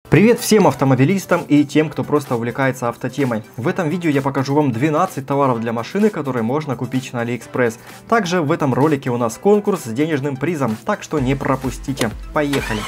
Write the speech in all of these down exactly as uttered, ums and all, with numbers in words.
Привет всем автомобилистам и тем, кто просто увлекается автотемой. В этом видео я покажу вам двенадцать товаров для машины, которые можно купить на AliExpress. Также в этом ролике у нас конкурс с денежным призом, так что не пропустите. Поехали!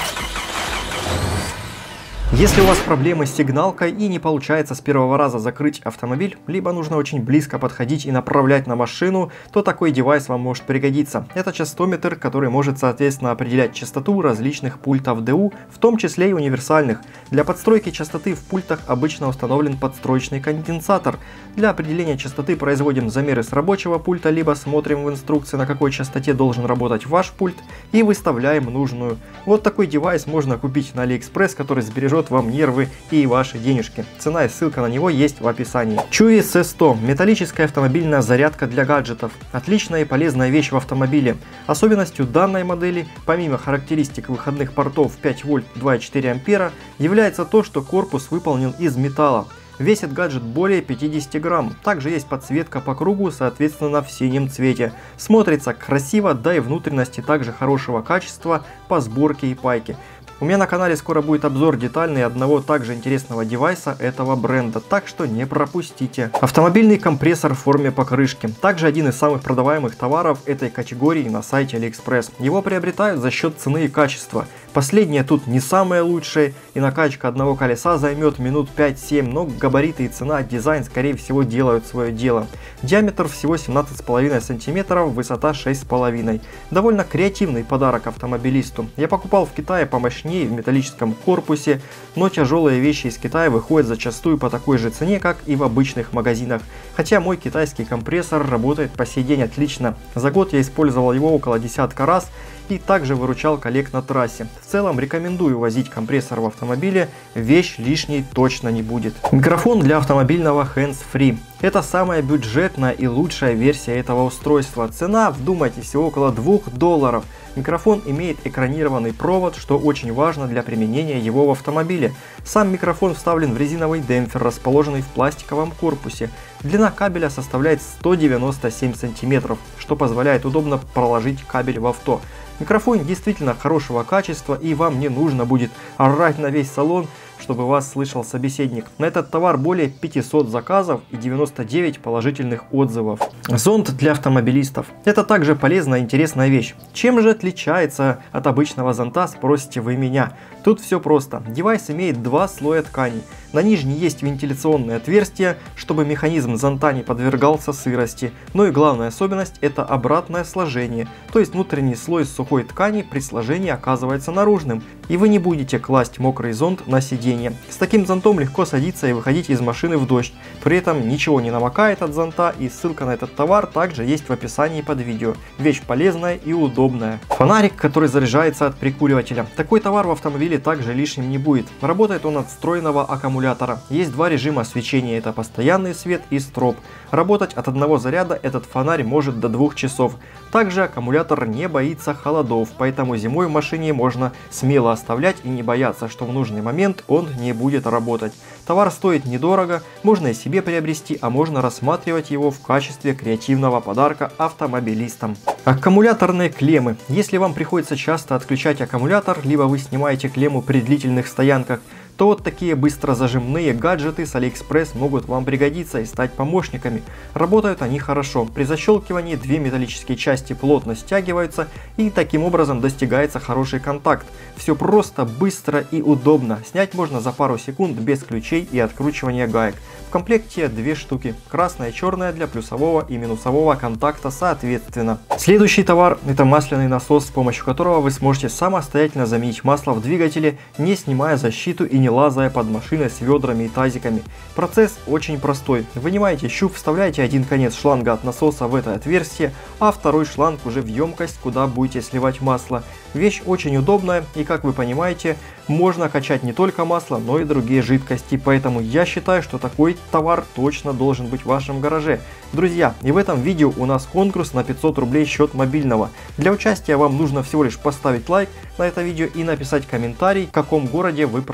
Если у вас проблемы с сигналкой и не получается с первого раза закрыть автомобиль, либо нужно очень близко подходить и направлять на машину, то такой девайс вам может пригодиться. Это частометр, который может соответственно определять частоту различных пультов ди ю, в том числе и универсальных. Для подстройки частоты в пультах обычно установлен подстроечный конденсатор. Для определения частоты производим замеры с рабочего пульта, либо смотрим в инструкции, на какой частоте должен работать ваш пульт, и выставляем нужную. Вот такой девайс можно купить на AliExpress, который сбережет вам нервы и ваши денежки. Цена и ссылка на него есть в описании. Chewy си сто. Металлическая автомобильная зарядка для гаджетов. Отличная и полезная вещь в автомобиле. Особенностью данной модели, помимо характеристик выходных портов пять вольт два и четыре ампера, является то, что корпус выполнен из металла. Весит гаджет более пятидесяти грамм. Также есть подсветка по кругу, соответственно в синем цвете. Смотрится красиво, да и внутренности также хорошего качества по сборке и пайке. У меня на канале скоро будет обзор детальный одного также интересного девайса этого бренда, так что не пропустите. Автомобильный компрессор в форме покрышки. Также один из самых продаваемых товаров этой категории на сайте AliExpress. Его приобретают за счет цены и качества. Последнее тут не самое лучшее, и накачка одного колеса займет минут пять-семь, но габариты и цена, дизайн скорее всего делают свое дело. Диаметр всего семнадцать с половиной сантиметров, высота шесть с половиной. Довольно креативный подарок автомобилисту. Я покупал в Китае помощнее, в металлическом корпусе, но тяжелые вещи из Китая выходят зачастую по такой же цене, как и в обычных магазинах. Хотя мой китайский компрессор работает по сей день отлично. За год я использовал его около десятка раз и также выручал коллег на трассе. В целом рекомендую возить компрессор в автомобиле, вещь лишней точно не будет. Микрофон для автомобильного hands-free. Это самая бюджетная и лучшая версия этого устройства. Цена, вдумайтесь, около двух долларов. Микрофон имеет экранированный провод, что очень важно для применения его в автомобиле. Сам микрофон вставлен в резиновый демпфер, расположенный в пластиковом корпусе. Длина кабеля составляет сто девяносто семь сантиметров, что позволяет удобно проложить кабель в авто. Микрофон действительно хорошего качества, и вам не нужно будет орать на весь салон, чтобы вас слышал собеседник. На этот товар более пятисот заказов и девяноста девять положительных отзывов. Зонт для автомобилистов. Это также полезная и интересная вещь. Чем же отличается от обычного зонта, спросите вы меня? Тут все просто. Девайс имеет два слоя ткани. На нижней есть вентиляционное отверстие, чтобы механизм зонта не подвергался сырости. Ну и главная особенность – это обратное сложение. То есть внутренний слой сухой ткани при сложении оказывается наружным. И вы не будете класть мокрый зонт на сиденье. С таким зонтом легко садиться и выходить из машины в дождь. При этом ничего не намокает от зонта, и ссылка на этот товар также есть в описании под видео. Вещь полезная и удобная. Фонарик, который заряжается от прикуривателя. Такой товар в автомобиле также лишним не будет. Работает он от встроенного аккумулятора. Есть два режима освещения, это постоянный свет и строп. Работать от одного заряда этот фонарь может до двух часов. Также аккумулятор не боится холодов, поэтому зимой в машине можно смело оставлять и не бояться, что в нужный момент он не будет работать. Товар стоит недорого, можно и себе приобрести, а можно рассматривать его в качестве креативного подарка автомобилистам. Аккумуляторные клеммы. Если вам приходится часто отключать аккумулятор, либо вы снимаете клемму при длительных стоянках, то вот такие быстрозажимные гаджеты с AliExpress могут вам пригодиться и стать помощниками. Работают они хорошо. При защелкивании две металлические части плотно стягиваются, и таким образом достигается хороший контакт. Все просто, быстро и удобно. Снять можно за пару секунд без ключей и откручивания гаек. В комплекте две штуки, красная и черная для плюсового и минусового контакта соответственно. Следующий товар – это масляный насос, с помощью которого вы сможете самостоятельно заменить масло в двигателе, не снимая защиту и не лазая под машиной с ведрами и тазиками. Процесс очень простой. Вынимаете щуп, вставляете один конец шланга от насоса в это отверстие, а второй шланг уже в емкость, куда будете сливать масло. Вещь очень удобная, и как вы понимаете, можно качать не только масло, но и другие жидкости, поэтому я считаю, что такой товар точно должен быть в вашем гараже. Друзья, и в этом видео у нас конкурс на пятьсот рублей счет мобильного. Для участия вам нужно всего лишь поставить лайк на это видео и написать комментарий, в каком городе вы проживаете.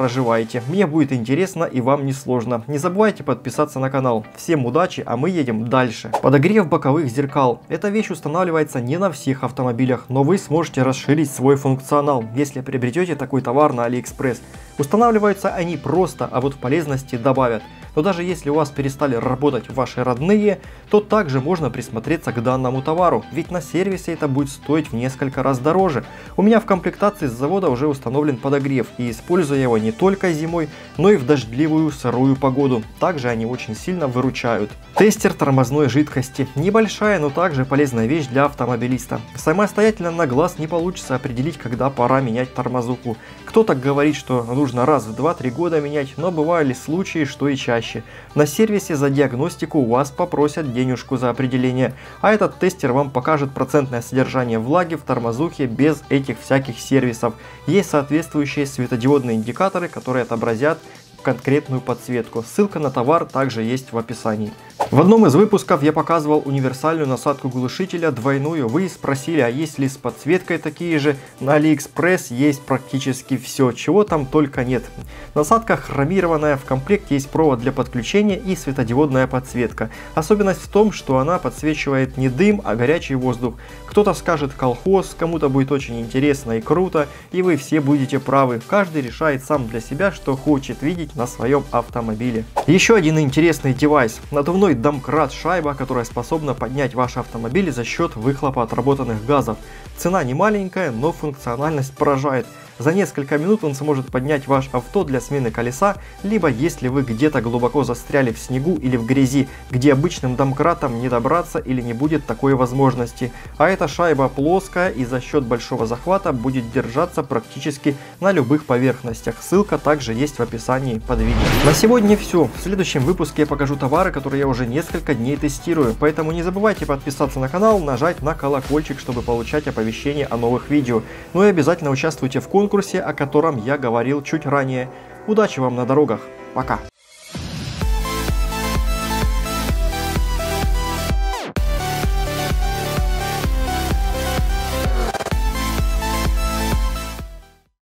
пишайте. Мне будет интересно и вам не сложно. Не забывайте подписаться на канал. Всем удачи, а мы едем дальше. Подогрев боковых зеркал. Эта вещь устанавливается не на всех автомобилях, но вы сможете расширить свой функционал, если приобретете такой товар на AliExpress. Устанавливаются они просто, а вот в полезности добавят. Но даже если у вас перестали работать ваши родные, то также можно присмотреться к данному товару, ведь на сервисе это будет стоить в несколько раз дороже. У меня в комплектации с завода уже установлен подогрев, и использую его не только зимой, но и в дождливую сырую погоду. Также они очень сильно выручают. Тестер тормозной жидкости. Небольшая, но также полезная вещь для автомобилиста. Самостоятельно на глаз не получится определить, когда пора менять тормозуху. Кто-то говорит, что нужно раз в два-три года менять, но бывали случаи, что и чаще. На сервисе за диагностику у вас попросят денежку за определение, а этот тестер вам покажет процентное содержание влаги в тормозухе без этих всяких сервисов. Есть соответствующие светодиодные индикаторы, которые отобразят конкретную подсветку. Ссылка на товар также есть в описании. В одном из выпусков я показывал универсальную насадку глушителя двойную. Вы спросили, а есть ли с подсветкой такие же? На AliExpress есть практически все, чего там только нет. Насадка хромированная, в комплекте есть провод для подключения и светодиодная подсветка. Особенность в том, что она подсвечивает не дым, а горячий воздух. Кто-то скажет колхоз, кому-то будет очень интересно и круто, и вы все будете правы. Каждый решает сам для себя, что хочет видеть на своем автомобиле. Еще один интересный девайс. Надувной домкрат-шайба, которая способна поднять ваш автомобиль за счет выхлопа отработанных газов. Цена не маленькая, но функциональность поражает. За несколько минут он сможет поднять ваш авто для смены колеса, либо если вы где-то глубоко застряли в снегу или в грязи, где обычным домкратом не добраться или не будет такой возможности. А эта шайба плоская и за счет большого захвата будет держаться практически на любых поверхностях. Ссылка также есть в описании под видео. На сегодня все. В следующем выпуске я покажу товары, которые я уже несколько дней тестирую. Поэтому не забывайте подписаться на канал, нажать на колокольчик, чтобы получать оповещения о новых видео. Ну и обязательно участвуйте в конкурсе, о котором я говорил чуть ранее. Удачи вам на дорогах. Пока.